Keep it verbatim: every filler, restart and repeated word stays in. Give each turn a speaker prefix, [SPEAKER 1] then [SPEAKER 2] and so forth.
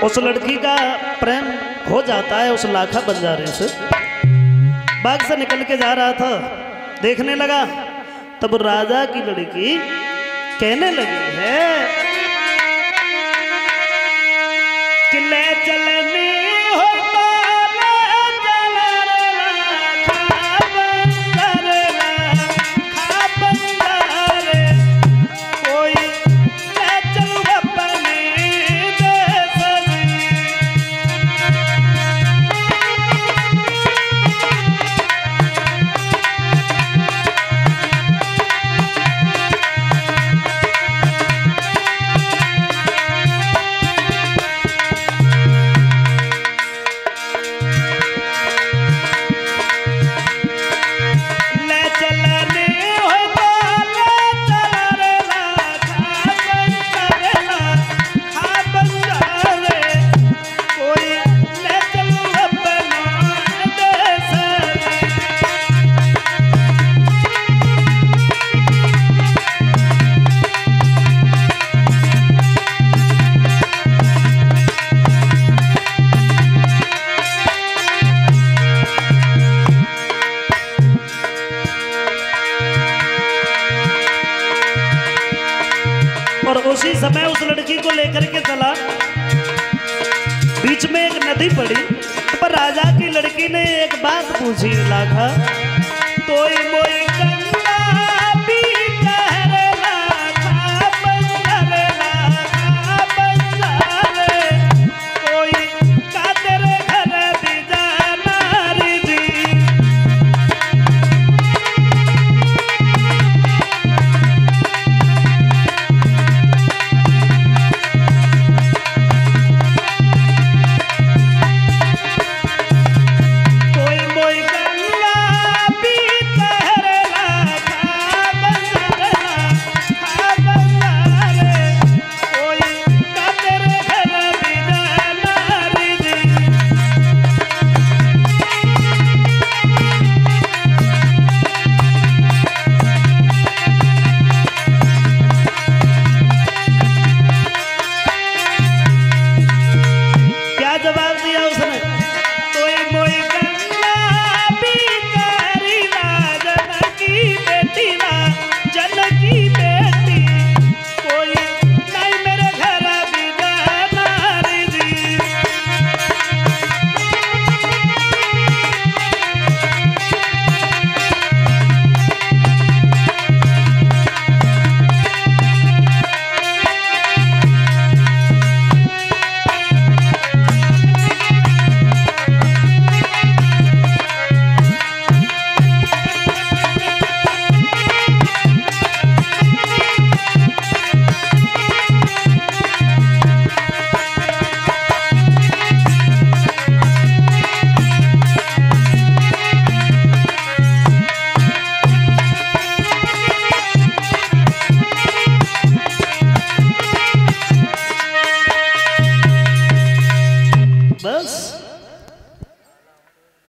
[SPEAKER 1] उस लड़की का प्रेम हो जाता है उस लाखा बंजारे से। बाग से निकल के जा रहा था, देखने लगा, तब राजा की लड़की कहने लगी है कि ले चलनी हो और उसी समय उस लड़की को लेकर के चला। बीच में एक नदी पड़ी, पर राजा की लड़की ने एक बात पूछी, लाखा